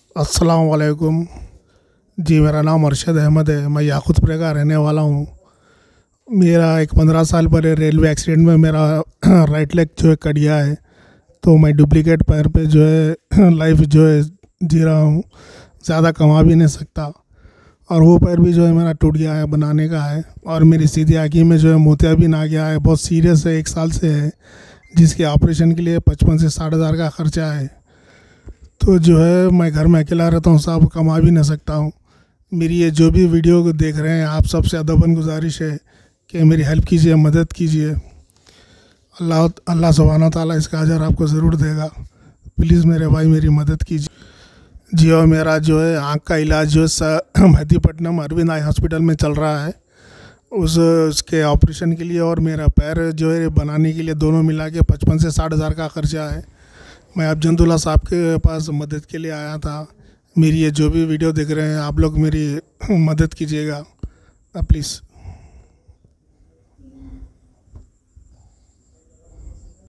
अस्सलाम वालेकुम। जी, मेरा नाम अरशद अहमद है। मैं याकूतपुरे का रहने वाला हूँ। मेरा एक 15 साल पहले रेलवे एक्सीडेंट में मेरा राइट लेग जो है कट गया है। तो मैं डुप्लीकेट पैर पे जो है लाइफ जो है जी रहा हूँ। ज़्यादा कमा भी नहीं सकता और वो पैर भी जो है मेरा टूट गया है, बनाने का है। और मेरी सीधी आँखी में जो है मोतियाबिंद आ गया है, बहुत सीरियस है, 1 साल से है, जिसके ऑपरेशन के लिए 55 से 60 हज़ार का खर्चा है। तो जो है मैं घर में अकेला रहता हूँ साहब, कमा भी नहीं सकता हूँ। मेरी ये जो भी वीडियो को देख रहे हैं, आप सबसे अदबन गुजारिश है कि मेरी हेल्प कीजिए, मदद कीजिए। अल्लाह अल्लाह सुब्हानहू ताला इसका अजर आपको ज़रूर देगा। प्लीज़ मेरे भाई मेरी मदद कीजिए। जी, और मेरा जो है आँख का इलाज जो है मेहदीपट्टनम अरविंद आई हॉस्पिटल में चल रहा है, उसके ऑपरेशन के लिए, और मेरा पैर जो है बनाने के लिए, दोनों मिला के 55 से 60 हज़ार का खर्चा है। मैं अब जंदुल्ला साहब के पास मदद के लिए आया था। मेरी ये जो भी वीडियो देख रहे हैं आप लोग, मेरी मदद कीजिएगा प्लीज़।